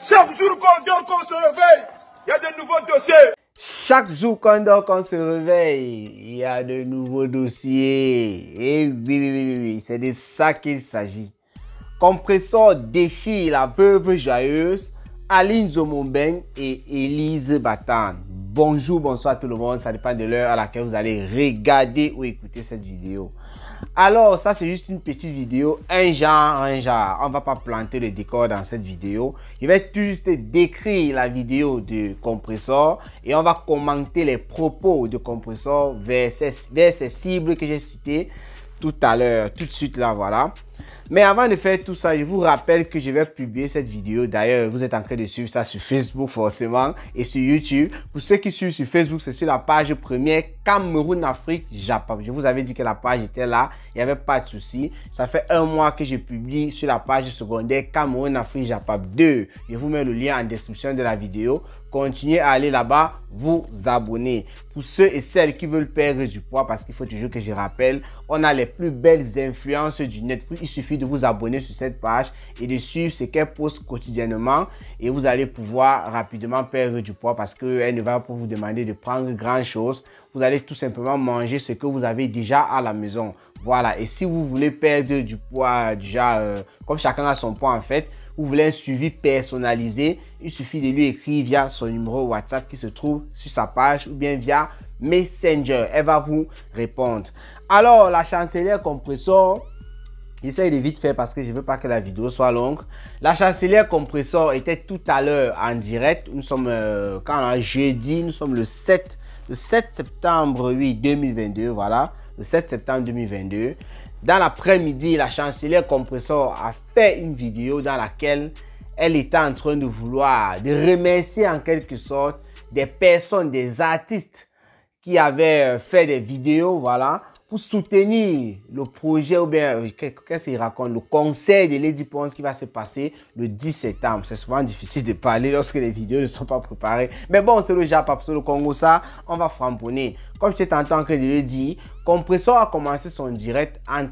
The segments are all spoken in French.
Chaque jour qu'on dort, qu'on se réveille, il y a de nouveaux dossiers. Chaque jour qu'on dort, qu'on se réveille, il y a de nouveaux dossiers. Et oui, c'est de ça qu'il s'agit. Compressor déchire la veuve joyeuse, Aline Zomonbeng et Élise Batan. Bonjour, bonsoir tout le monde, ça dépend de l'heure à laquelle vous allez regarder ou écouter cette vidéo. Alors, ça c'est juste une petite vidéo, un genre. On ne va pas planter le décor dans cette vidéo. Je vais tout juste décrire la vidéo de Compressor et on va commenter les propos de Compressor vers ces cibles que j'ai citées tout à l'heure, tout de suite là, voilà. Mais avant de faire tout ça, je vous rappelle que je vais publier cette vidéo. D'ailleurs, vous êtes en train de suivre ça sur Facebook forcément et sur YouTube. Pour ceux qui suivent sur Facebook, c'est sur la page première Cameroun, Afrique, Japon. Je vous avais dit que la page était là, il n'y avait pas de souci. Ça fait un mois que je publie sur la page secondaire Cameroun, Afrique, Japon 2. Je vous mets le lien en description de la vidéo. Continuez à aller là-bas, vous abonner. Pour ceux et celles qui veulent perdre du poids, parce qu'il faut toujours que je rappelle, on a les plus belles influences du net. Il suffit de vous abonner sur cette page et de suivre ce qu'elle poste quotidiennement et vous allez pouvoir rapidement perdre du poids parce qu'elle ne va pas vous demander de prendre grand chose. Vous allez tout simplement manger ce que vous avez déjà à la maison. Voilà, et si vous voulez perdre du poids, déjà, comme chacun a son poids en fait, vous voulez un suivi personnalisé, il suffit de lui écrire via son numéro WhatsApp qui se trouve sur sa page ou bien via Messenger. Elle va vous répondre. Alors, la chancelière Compressor, j'essaie de vite faire parce que je ne veux pas que la vidéo soit longue. La chancelière Compressor était tout à l'heure en direct. Nous sommes, quand on a jeudi, nous sommes le 7 septembre 2022, voilà. Le 7 septembre 2022. Dans l'après-midi, la chancelière Compressor a fait une vidéo dans laquelle elle était en train de remercier en quelque sorte des personnes, des artistes qui avaient fait des vidéos, voilà, pour soutenir le projet ou bien, qu'est-ce qu'il raconte, le concert de Lady Ponce qui va se passer le 10 septembre. C'est souvent difficile de parler lorsque les vidéos ne sont pas préparées. Mais bon, c'est le Japon, c'est le Congo, ça, on va framponner. Comme je t'ai tenté en train de le dire, Compressor a commencé son direct en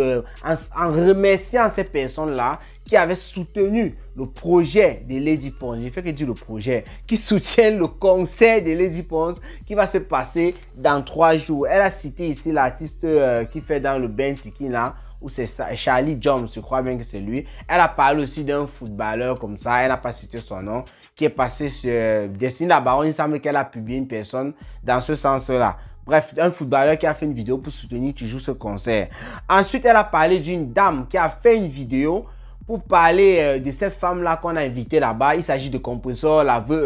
remerciant ces personnes-là qui avaient soutenu le projet de Lady Ponce. J'ai fait que dire le projet, qui soutiennent le concert de Lady Ponce qui va se passer dans 3 jours. Elle a cité ici l'artiste qui fait dans le band Tiki là, ou c'est Charlie Jones, je crois bien que c'est lui. Elle a parlé aussi d'un footballeur comme ça, elle n'a pas cité son nom, qui est passé sur Destiny la Baronne. Il semble qu'elle a publié une personne dans ce sens-là. Bref, un footballeur qui a fait une vidéo pour soutenir toujours ce concert. Ensuite, elle a parlé d'une dame qui a fait une vidéo pour parler de cette femme-là qu'on a invitée là-bas. Il s'agit de Compressor,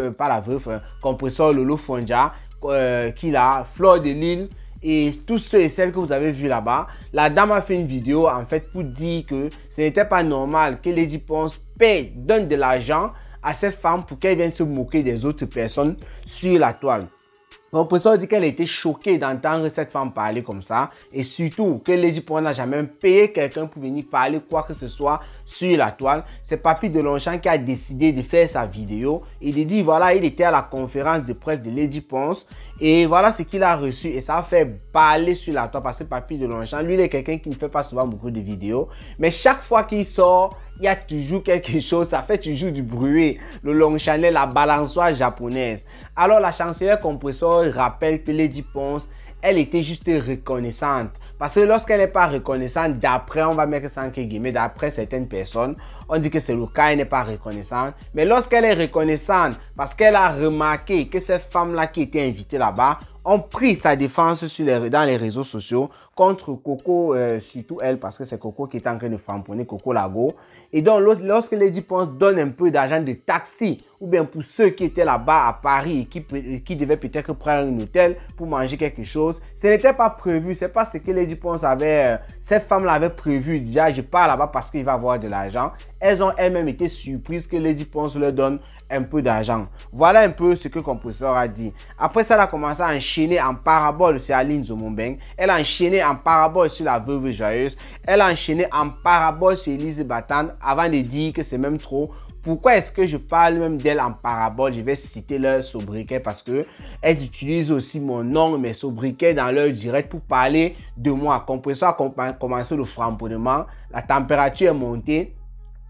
Compressor Lolo Fonja, qui l'a, Fleur de Lille et tous ceux et celles que vous avez vus là-bas. La dame a fait une vidéo en fait pour dire que ce n'était pas normal que Lady Ponce donne de l'argent à cette femme pour qu'elle vienne se moquer des autres personnes sur la toile. Compressor dit qu'elle a été choquée d'entendre cette femme parler comme ça et surtout que Lady Ponce n'a jamais payé quelqu'un pour venir parler quoi que ce soit sur la toile. C'est Papy Delonchamp qui a décidé de faire sa vidéo et de dire voilà, il était à la conférence de presse de Lady Ponce et voilà ce qu'il a reçu et ça a fait parler sur la toile parce que Papy Delonchamp, lui, il est quelqu'un qui ne fait pas souvent beaucoup de vidéos, mais chaque fois qu'il sort, il y a toujours quelque chose, ça fait toujours du bruit. Le long channel, la balançoire japonaise. Alors la chancelière Compressor rappelle que Lady Ponce, elle était juste reconnaissante. Parce que lorsqu'elle n'est pas reconnaissante, d'après, on va mettre ça entre guillemets, d'après certaines personnes, on dit que c'est le cas, elle n'est pas reconnaissante. Mais lorsqu'elle est reconnaissante, parce qu'elle a remarqué que ces femmes-là qui étaient invitées là-bas ont pris sa défense dans les réseaux sociaux contre Coco, surtout elle, parce que c'est Coco qui est en train de framponner, Coco Lago. Et donc, lorsque Lady Ponce donne un peu d'argent de taxi, ou bien pour ceux qui étaient là-bas à Paris et qui devaient peut-être prendre un hôtel pour manger quelque chose, ce n'était pas prévu. C'est pas ce que Lady Ponce avait, cette femme l'avait prévu. Déjà, je pars là-bas parce qu'il va avoir de l'argent. Elles ont elles-mêmes été surprises que Lady Ponce leur donne un peu d'argent. Voilà un peu ce que Compressor a dit. Après ça, elle a commencé à enchaîner en parabole sur Aline Zomonbeng. Elle a enchaîné en parabole sur la veuve joyeuse. Elle a enchaîné en parabole sur Élise Batan avant de dire que c'est même trop. Pourquoi est-ce que je parle même d'elle en parabole? Je vais citer leur sobriquet parce que elles utilisent aussi mon nom, mes sobriquets dans leur direct pour parler de moi. Compressor a commencé le framponnement. La température est montée.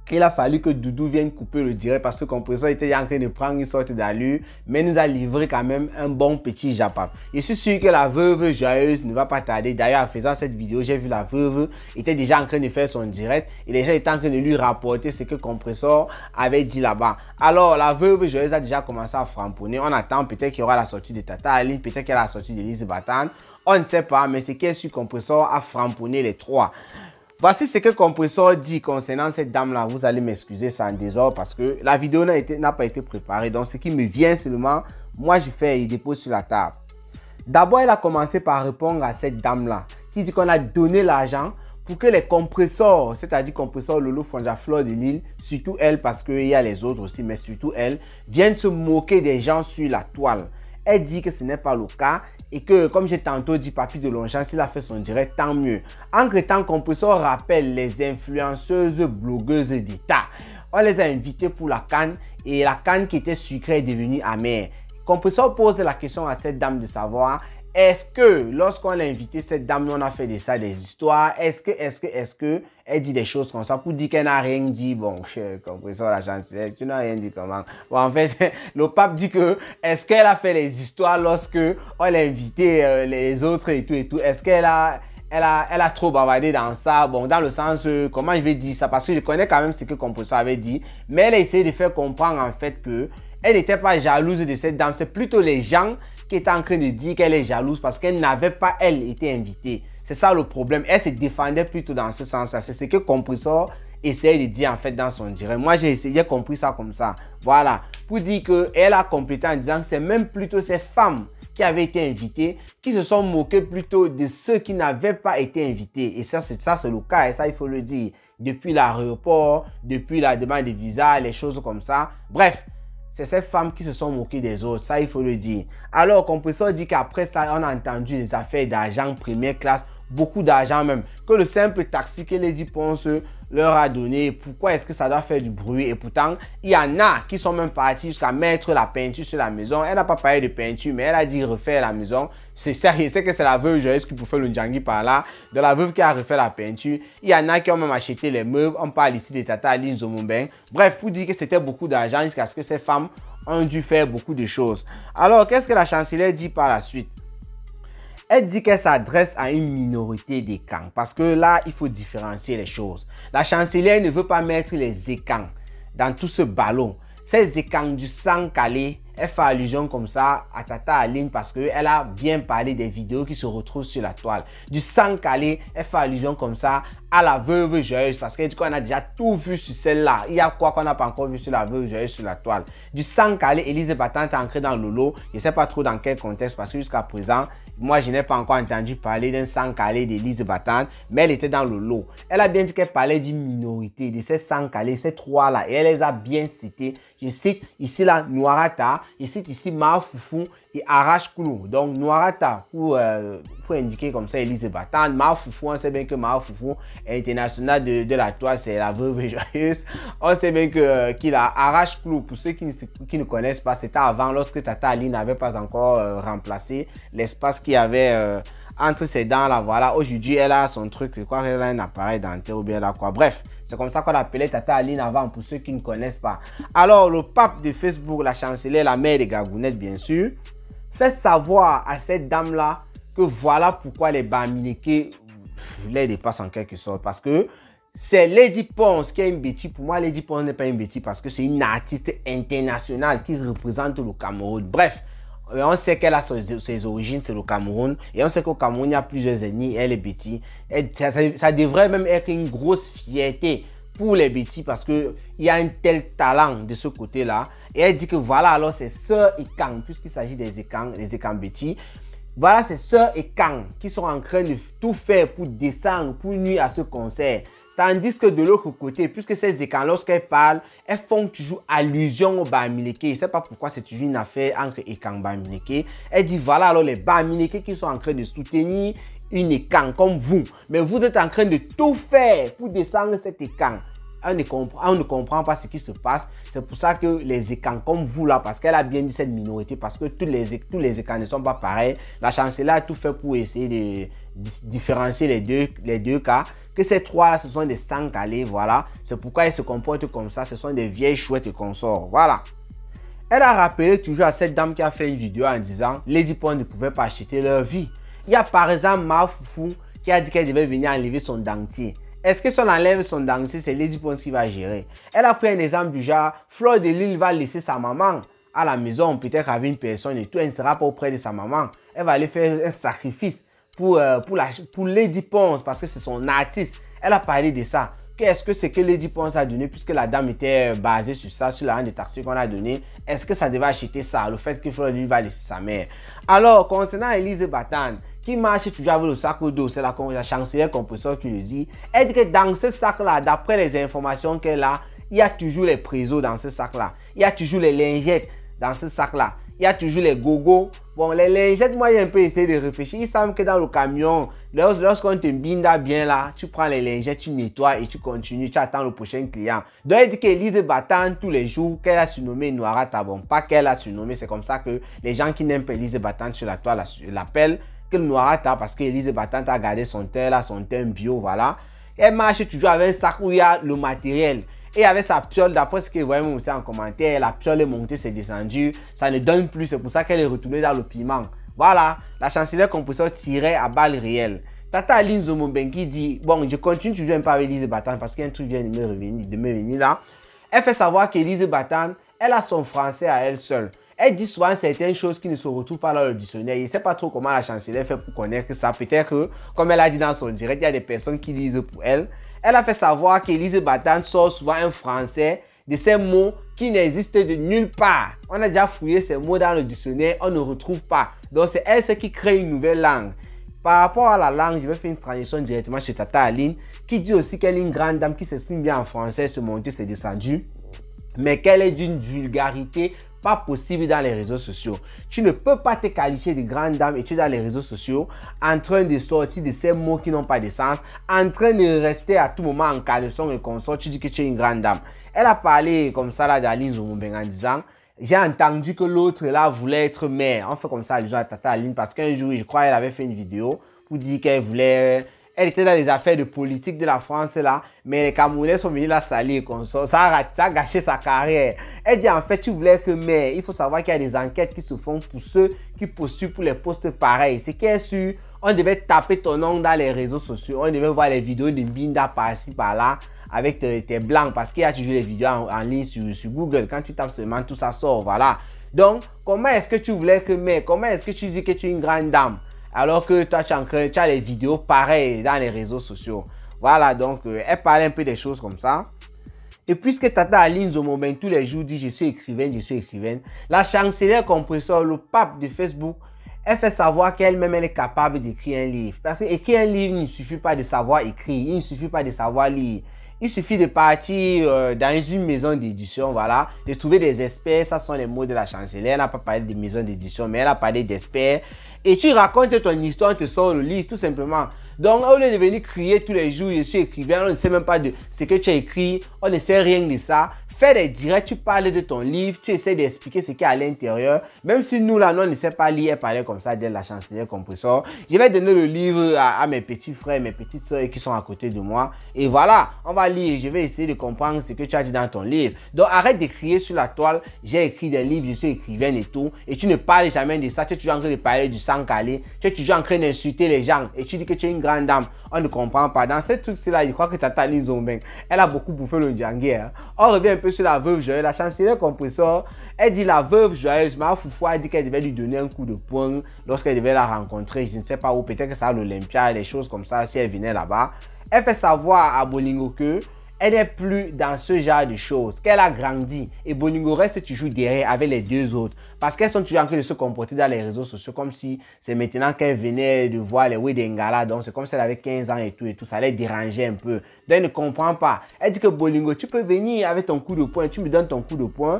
Il a fallu que Doudou vienne couper le direct parce que le compresseur était en train de prendre une sorte d'allure, mais nous a livré quand même un bon petit Japap. Je suis sûr que la veuve joyeuse ne va pas tarder. D'ailleurs, en faisant cette vidéo, j'ai vu la veuve était déjà en train de faire son direct et les gens étaient en train de lui rapporter ce que le compresseur avait dit là-bas. Alors, la veuve joyeuse a déjà commencé à framponner. On attend peut-être qu'il y aura la sortie de Tata Aline, peut-être qu'il y aura la sortie de Lise Batane. On ne sait pas, mais c'est qu'elle sur compresseur a framponné les trois. Voici ce que le compresseur dit concernant cette dame-là. Vous allez m'excuser, c'est en désordre parce que la vidéo n'a pas été préparée. Donc, ce qui me vient seulement, moi, je fais et dépose sur la table. D'abord, elle a commencé par répondre à cette dame-là qui dit qu'on a donné l'argent pour que les compresseurs, c'est-à-dire compresseurs Lolo, Fonja, Fleur de Lille, surtout elle, parce qu'il y a les autres aussi, mais surtout elle, viennent se moquer des gens sur la toile. Elle dit que ce n'est pas le cas et que, comme j'ai tantôt dit, Papy de Longchamp, s'il a fait son direct, tant mieux. Entre-temps, compresseur rappelle les influenceuses blogueuses d'État. On les a invitées pour la canne et la canne qui était sucrée est devenue amère. Compresseur pose la question à cette dame de savoir, est-ce que lorsqu'on a invité cette dame, on a fait de ça des histoires, est-ce que elle dit des choses comme ça pour dire qu'elle n'a rien dit? Bon, compresseur la gentillesse, tu n'as rien dit comment? Bon, en fait, le pape dit que est-ce qu'elle a fait les histoires lorsque on a invité les autres et tout? Est-ce qu'elle a trop bavardé dans ça? Bon, dans le sens, comment je vais dire ça? Parce que je connais quand même ce que le compresseur avait dit, mais elle a essayé de faire comprendre en fait que elle n'était pas jalouse de cette dame, c'est plutôt les gens qui étaient en train de dire qu'elle est jalouse parce qu'elle n'avait pas, elle, été invitée. C'est ça le problème. Elle se défendait plutôt dans ce sens-là. C'est ce que le compresseur essayait de dire en fait dans son direct. Moi, j'ai compris ça comme ça. Voilà. Pour dire qu'elle a complété en disant que c'est même plutôt ces femmes qui avaient été invitées qui se sont moquées plutôt de ceux qui n'avaient pas été invités. Et ça, c'est le cas. Et ça, il faut le dire. Depuis l'aéroport, depuis la demande de visa, les choses comme ça. Bref. C'est ces femmes qui se sont moquées des autres, ça il faut le dire. Alors, le compresseur dit qu'après ça, on a entendu les affaires d'argent première classe, beaucoup d'argent même. Que le simple taxi que Lady Ponce leur a donné, pourquoi est-ce que ça doit faire du bruit? Et pourtant, il y en a qui sont même partis jusqu'à mettre la peinture sur la maison. Elle n'a pas parlé de peinture, mais elle a dit refaire la maison. C'est sérieux, c'est que c'est la veuve joyeuse qui peut faire le djangui par là. De la veuve qui a refait la peinture. Il y en a qui ont même acheté les meubles. On parle ici de Tata Aline Zomombeng. Bref, pour dire que c'était beaucoup d'argent jusqu'à ce que ces femmes ont dû faire beaucoup de choses. Alors, qu'est-ce que la chancelière dit par la suite? Elle dit qu'elle s'adresse à une minorité des camps. Parce que là, il faut différencier les choses. La chancelière ne veut pas mettre les écans dans tout ce ballon. Ces écans du sang calé, elle fait allusion comme ça à Tata Aline parce qu'elle a bien parlé des vidéos qui se retrouvent sur la toile. Du sang calé, elle fait allusion comme ça à la veuve joyeuse parce qu'elle dit qu'on a déjà tout vu sur celle-là. Il y a quoi qu'on n'a pas encore vu sur la veuve joyeuse sur la toile. Du sang calé, Elise Batante est ancrée dans le lot. Je ne sais pas trop dans quel contexte parce que jusqu'à présent, moi je n'ai pas encore entendu parler d'un sang calé d'Elise Batante, mais elle était dans le lot. Elle a bien dit qu'elle parlait d'une minorité, de ces sang calés, ces trois-là, et elle les a bien cités. Je cite ici la Noirata, je cite ici Mao Foufou et Arash Koulou. Donc Noirata pour indiquer comme ça Elise Batante. Mao Foufou, on sait bien que Mao Foufou est international de la toile, c'est la veuve joyeuse. On sait bien que qu'il a Arash Koulou, pour ceux qui ne connaissent pas, c'était avant lorsque Tata Ali n'avait pas encore remplacé l'espace qu'il y avait entre ses dents là. Voilà, aujourd'hui elle a son truc, je crois qu'elle a un appareil dentaire ou bien là quoi. Bref. C'est comme ça qu'on appelait Tata Aline avant, pour ceux qui ne connaissent pas. Alors, le pape de Facebook, la chancelière, la mère de Gagounette, bien sûr, fait savoir à cette dame-là que voilà pourquoi les Bamileke les dépassent en quelque sorte. Parce que c'est Lady Ponce qui est une bêtise. Pour moi, Lady Ponce n'est pas une bêtise parce que c'est une artiste internationale qui représente le Cameroun. Bref. On sait qu'elle a ses origines, c'est le Cameroun. Et on sait qu'au Cameroun, il y a plusieurs ethnies. Elle est Betty. Ça devrait même être une grosse fierté pour les Betty parce qu'il y a un tel talent de ce côté-là. Et elle dit que voilà, alors c'est Sœur et Kang, puisqu'il s'agit des Ekang Betty. Voilà, c'est Sœur et Kang qui sont en train de tout faire pour descendre, pour nuire à ce concert. Tandis que de l'autre côté, puisque ces écans, lorsqu'elles parlent, elles font toujours allusion aux Bamileke. Je ne sais pas pourquoi c'est toujours une affaire entre écans et Bamileke. Elle dit voilà alors les Bamileke qui sont en train de soutenir une écan comme vous. Mais vous êtes en train de tout faire pour descendre cet écan. on ne comprend pas ce qui se passe. C'est pour ça que les écrans comme vous là, parce qu'elle a bien dit cette minorité, parce que tous les écrans ne sont pas pareils. La chancelière a tout fait pour essayer de différencier les deux cas. Que ces trois là, ce sont des sangs calés, voilà. C'est pourquoi elle se comporte comme ça. Ce sont des vieilles chouettes et consorts, voilà. Elle a rappelé toujours à cette dame qui a fait une vidéo en disant Lady Pons ne pouvait pas acheter leur vie. Il y a par exemple Ma Foufou qui a dit qu'elle devait venir enlever son dentier. Est-ce que si on enlève son dentier, c'est Lady Pons qui va gérer? Elle a pris un exemple du genre Fleur de Lille va laisser sa maman à la maison, peut-être avec une personne et tout, elle ne sera pas auprès de sa maman. Elle va aller faire un sacrifice pour Lady Pons parce que c'est son artiste. Elle a parlé de ça. Qu'est-ce que c'est que Lady Pons a donné puisque la dame était basée sur ça, sur l'argent de taxi qu'on a donné? Est-ce que ça devait acheter ça? Le fait que Fleur de Lille va laisser sa mère. Alors, concernant Elise Batan, qui marche toujours avec le sac au dos, c'est la chancelière compresseur qui le dit. Elle dit que dans ce sac-là, d'après les informations qu'elle a, il y a toujours les présos dans ce sac-là. Il y a toujours les lingettes dans ce sac-là. Il y a toujours les gogos. Bon, les lingettes, moi, j'ai un peu essayé de réfléchir. Il semble que dans le camion, lorsqu'on te binda bien là, tu prends les lingettes, tu nettoies et tu continues, tu attends le prochain client. Donc, elle dit qu'Elise Batan, tous les jours, qu'elle a surnommé Noira Tabon. Pas qu'elle a surnommé, c'est comme ça que les gens qui n'aiment pas Elise Batan sur la toile l'appellent que Noira Tabon parce qu'Elise Batan a gardé son teint là, son teint bio, voilà. Elle marche toujours avec un sac où il y a le matériel. Et avec sa piole, d'après ce que vous voyez aussi en commentaire, la piole est montée, c'est descendu. Ça ne donne plus, c'est pour ça qu'elle est retournée dans le piment. Voilà, la chancelière compresseur tirait à balles réelles. Tata Aline Zomobenki dit, bon, je continue toujours un peu avec Elise Batan parce qu'un truc vient de me venir là. Elle fait savoir qu'Elise Batan, elle a son français à elle seule. Elle dit souvent certaines choses qui ne se retrouvent pas dans le dictionnaire. Je ne sais pas trop comment la chancelière fait pour connaître ça. Peut-être que, comme elle a dit dans son direct, il y a des personnes qui lisent pour elle. Elle a fait savoir qu'Elise Batan sort souvent un français de ces mots qui n'existent de nulle part. On a déjà fouillé ces mots dans le dictionnaire, on ne retrouve pas. Donc c'est elle qui crée une nouvelle langue. Par rapport à la langue, je vais faire une transition directement chez Tata Aline, qui dit aussi qu'elle est une grande dame qui s'exprime bien en français, se monter, c'est descendu, mais qu'elle est d'une vulgarité pas possible dans les réseaux sociaux. Tu ne peux pas te qualifier de grande dame et tu es dans les réseaux sociaux en train de sortir de ces mots qui n'ont pas de sens, en train de rester à tout moment en caleçon et consort, tu dis que tu es une grande dame. Elle a parlé comme ça là d'Aline Zomobenki en disant j'ai entendu que l'autre là voulait être mère. On fait comme ça allusion à Tata Aline parce qu'un jour, je crois, elle avait fait une vidéo pour dire qu'elle voulait... Elle était dans les affaires de politique de la France là, mais les Camerounais sont venus la salir comme ça. Ça a gâché sa carrière. Elle dit en fait, tu voulais que mère. Il faut savoir qu'il y a des enquêtes qui se font pour ceux qui postulent pour les postes pareils. C'est qu'elle est sûr, on devait taper ton nom dans les réseaux sociaux. On devait voir les vidéos de Binda par-ci par-là avec tes blancs parce qu'il y a toujours les vidéos en ligne sur Google. Quand tu tapes seulement, tout ça sort, voilà. Donc, comment est-ce que tu voulais que mère? Comment est-ce que tu dis que tu es une grande dame? Alors que toi, tu as les vidéos pareilles dans les réseaux sociaux. Voilà, donc, elle parlait un peu des choses comme ça. Et puisque Tata Aline Zomobenki tous les jours dit « je suis écrivaine », la chancelière compresseur, le pape de Facebook, elle fait savoir qu'elle-même, elle est capable d'écrire un livre. Parce qu'écrire un livre, il ne suffit pas de savoir écrire, il ne suffit pas de savoir lire. Il suffit de partir dans une maison d'édition, voilà, de trouver des experts, ça sont les mots de la chancelière. Elle n'a pas parlé de maison d'édition, mais elle a parlé d'experts. Et tu racontes ton histoire, tu te sors le livre, tout simplement. Donc, au lieu de venir crier tous les jours, je suis écrivain, on ne sait même pas de ce que tu as écrit, on ne sait rien de ça. Fais des directs, tu parles de ton livre, tu essaies d'expliquer ce qu'il y a à l'intérieur. Même si nous, là, nous, on ne sait pas lire, elle parlait comme ça de la chancelière compresseur. Je vais donner le livre à mes petits frères, mes petites soeurs qui sont à côté de moi. Et voilà, on va lire. Je vais essayer de comprendre ce que tu as dit dans ton livre. Donc, arrête de crier sur la toile. J'ai écrit des livres, je suis écrivaine et tout. Et tu ne parles jamais de ça. Tu es toujours en train de parler du sang calé. Tu es toujours en train d'insulter les gens. Et tu dis que tu es une grande dame. On ne comprend pas. Dans ce truc-là, je crois que Tata Aline Zomobenki, elle a beaucoup bouffé le Django. Hein. On revient un peu sur la veuve joyeuse. La chancelière compresseur, elle dit la veuve joyeuse. Ma Foufou a dit qu'elle devait lui donner un coup de poing lorsqu'elle devait la rencontrer. Je ne sais pas où, peut-être que ça à l'Olympia, des choses comme ça, si elle venait là-bas. Elle fait savoir à Bolingo que elle n'est plus dans ce genre de choses, qu'elle a grandi et Bolingo reste toujours derrière avec les deux autres parce qu'elles sont toujours en train de se comporter dans les réseaux sociaux comme si c'est maintenant qu'elle venait de voir les Wedengala, donc c'est comme si elle avait 15 ans et tout, ça les dérangeait un peu. Donc elle ne comprend pas. Elle dit que Bolingo, tu peux venir avec ton coup de poing, tu me donnes ton coup de poing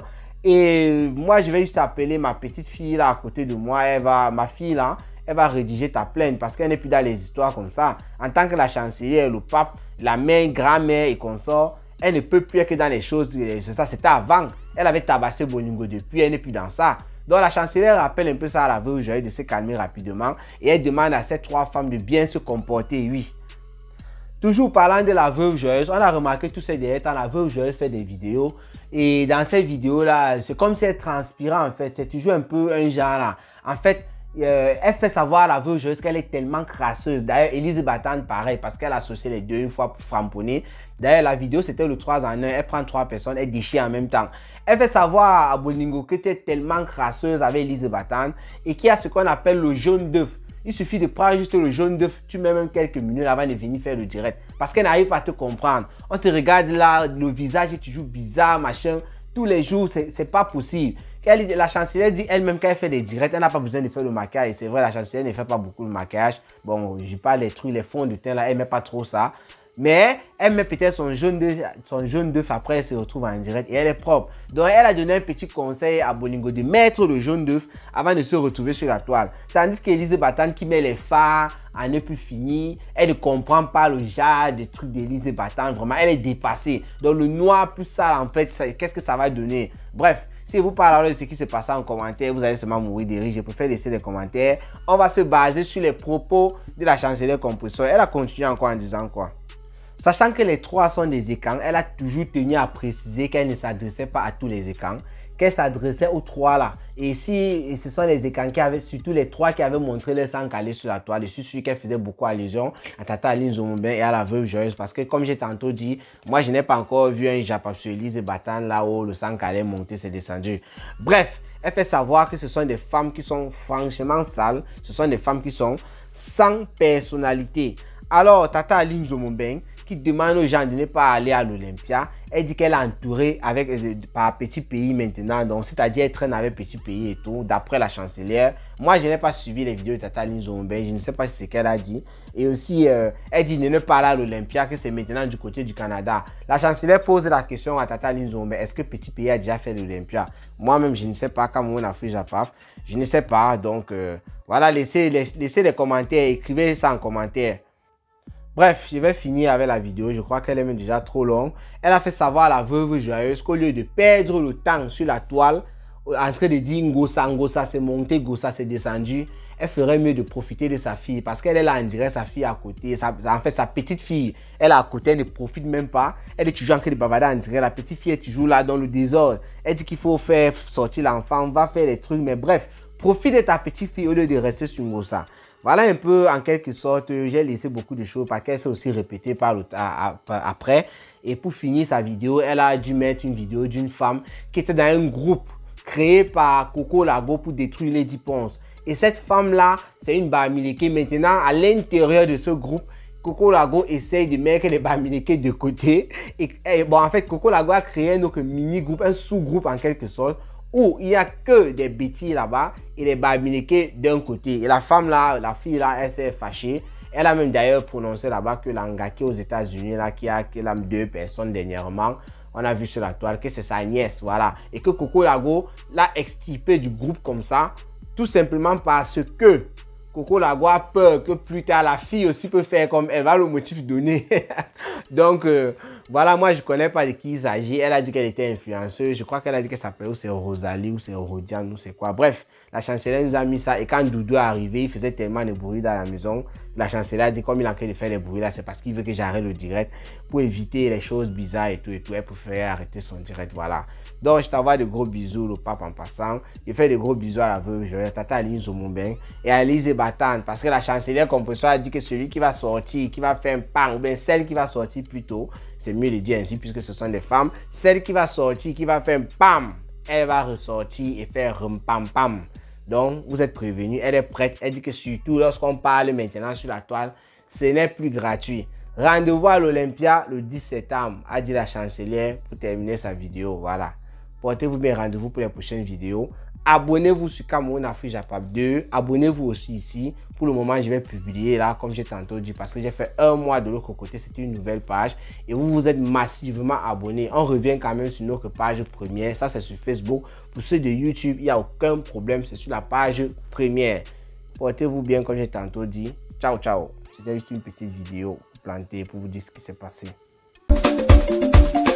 et moi je vais juste appeler ma petite fille là à côté de moi, ma fille là, elle va rédiger ta plainte parce qu'elle n'est plus dans les histoires comme ça. En tant que la chancelière, le pape, la mère, grand-mère et consort, Elle ne peut plus être que dans les choses, ça c'était avant. Elle avait tabassé Bolingo depuis, elle n'est plus dans ça. Donc la chancelière rappelle un peu ça à la veuve joyeuse de se calmer rapidement et elle demande à ces 3 femmes de bien se comporter, oui. Toujours parlant de la veuve joyeuse, on a remarqué tous ces derniers temps, la veuve joyeuse fait des vidéos et dans ces vidéos-là, c'est comme si elle transpirait en fait, c'est toujours un peu un genre là. En fait, elle fait savoir à la veuve joyeuse qu'elle est tellement crasseuse. D'ailleurs, Elise Batane, pareil, parce qu'elle a associé les deux une fois pour framponner. D'ailleurs, la vidéo, c'était le 3 en 1. Elle prend 3 personnes, elle déchire en même temps. Elle fait savoir à Bolingo que tu es tellement crasseuse avec Elise Batane et qu'il y a ce qu'on appelle le jaune d'œuf. Il suffit de prendre juste le jaune d'œuf, tu mets même quelques minutes avant de venir faire le direct. Parce qu'elle n'arrive pas à te comprendre. On te regarde là, le visage est toujours bizarre, machin. Tous les jours, c'est pas possible. La chancelière dit elle-même qu'elle fait des directs, elle n'a pas besoin de faire le maquillage. C'est vrai, la chancelière ne fait pas beaucoup de maquillage. Bon, je parle des trucs, les fonds de teint là, elle ne met pas trop ça. Mais elle met peut-être son jaune d'œuf après, elle se retrouve en direct et elle est propre. Donc, elle a donné un petit conseil à Bolingo de mettre le jaune d'œuf avant de se retrouver sur la toile. Tandis qu'Elise Batane qui met les fards à ne plus finir, elle ne comprend pas le genre de trucs d'Elise Batane. Vraiment, elle est dépassée. Donc, le noir plus sale, en fait, qu'est-ce que ça va donner? Bref. Si vous parlez de ce qui se passe en commentaire, vous allez seulement mourir de rire. Je préfère laisser des commentaires. On va se baser sur les propos de la chancelière Compressor. Elle a continué encore en disant quoi? Sachant que les 3 sont des écrans, elle a toujours tenu à préciser qu'elle ne s'adressait pas à tous les écrans, qu'elle s'adressait aux 3 là. Et si ce sont les écrans qui avaient, surtout les 3 qui avaient montré leur sang calé sur la toile, je suis sûr qu'elle faisait beaucoup allusion à Tata Aline Zoumben et à la veuve joyeuse. Parce que comme j'ai tantôt dit, moi je n'ai pas encore vu un Japon sur Elise Batane là où le sang calé monté, c'est descendu. Bref, elle fait savoir que ce sont des femmes qui sont franchement sales, ce sont des femmes qui sont sans personnalité. Alors, Tata Aline Zoumben, qui demande aux gens de ne pas aller à l'Olympia, elle dit qu'elle est entourée par petits pays maintenant, donc c'est-à-dire elle traîne avec petits pays et tout, d'après la chancelière. Moi, je n'ai pas suivi les vidéos de Tata Aline Zoumben, je ne sais pas si c'est ce qu'elle a dit. Et aussi, elle dit de ne pas aller à l'Olympia, que c'est maintenant du côté du Canada. La chancelière pose la question à Tata Aline Zoumben, est-ce que petit pays a déjà fait l'Olympia? Moi-même, je ne sais pas, Cameroun, Afrique, Japon, je ne sais pas. Donc, voilà, laissez les commentaires, écrivez ça en commentaire. Bref, je vais finir avec la vidéo. Je crois qu'elle est même déjà trop longue. Elle a fait savoir à la veuve joyeuse qu'au lieu de perdre le temps sur la toile, en train de dire Ngosa c'est monté, Ngosa c'est descendu, elle ferait mieux de profiter de sa fille parce qu'elle est là en direct, sa fille à côté, en fait sa petite fille, elle est à côté, elle ne profite même pas, elle est toujours en train de bavarder en direct, la petite fille est toujours là dans le désordre, elle dit qu'il faut faire sortir l'enfant, on va faire des trucs, mais bref, profite de ta petite fille au lieu de rester sur Ngosa. Voilà un peu en quelque sorte, j'ai laissé beaucoup de choses parce qu'elle s'est aussi répétée après. Et pour finir sa vidéo, elle a dû mettre une vidéo d'une femme qui était dans un groupe créé par Coco Lago pour détruire Lady Ponce. Et cette femme-là, c'est une Bamileke. Maintenant, à l'intérieur de ce groupe, Coco Lago essaye de mettre les Bamileke de côté. Et bon, en fait, Coco Lago a créé un autre mini-groupe, un sous-groupe en quelque sorte, où il n'y a que des bêtises là-bas et les Bamileke d'un côté. Et la femme là, la fille là, elle s'est fâchée. Elle a même d'ailleurs prononcé là-bas que l'Angaki aux États-Unis, là, qui a 2 personnes dernièrement, on a vu sur la toile que c'est sa nièce, voilà. Et que Coco Lago l'a extirpé du groupe comme ça, tout simplement parce que Coco Lago a peur que plus tard la fille aussi peut faire comme elle va le motif donné. Donc voilà, moi je connais pas de qui il s'agit. Elle a dit qu'elle était influenceuse. Je crois qu'elle a dit qu'elle s'appelait ou c'est Rosalie ou c'est Rodiane ou c'est quoi. Bref, la chancelière nous a mis ça et quand Doudou est arrivé, il faisait tellement de bruit dans la maison. La chancelière a dit comme il est en train de faire des bruits là, c'est parce qu'il veut que j'arrête le direct pour éviter les choses bizarres et tout et tout. Elle préférait arrêter son direct, voilà. Donc je t'envoie de gros bisous le pape en passant. Je fais de gros bisous à la veuve joyeuse, Tata Aline Zoumben et à Elise Batane parce que la chancelière Compressor a dit que celui qui va sortir, qui va faire un pan, ou bien celle qui va sortir plus tôt, c'est mieux de dire ainsi puisque ce sont des femmes, celle qui va sortir, qui va faire un pam, elle va ressortir et faire un pam pam. Donc vous êtes prévenus, elle est prête, elle dit que surtout lorsqu'on parle maintenant sur la toile, ce n'est plus gratuit. Rendez-vous à l'Olympia le 10 septembre, a dit la chancelière pour terminer sa vidéo, voilà. Portez-vous bien, rendez-vous pour les prochaines vidéos. Abonnez-vous sur Cameroun Afrique Japon 2. Abonnez-vous aussi ici. Pour le moment, je vais publier là, comme j'ai tantôt dit, parce que j'ai fait un mois de l'autre côté. C'était une nouvelle page. Et vous êtes massivement abonnés. On revient quand même sur notre page première. Ça, c'est sur Facebook. Pour ceux de YouTube, il n'y a aucun problème. C'est sur la page première. Portez-vous bien, comme j'ai tantôt dit. Ciao, ciao. C'était juste une petite vidéo plantée pour vous dire ce qui s'est passé.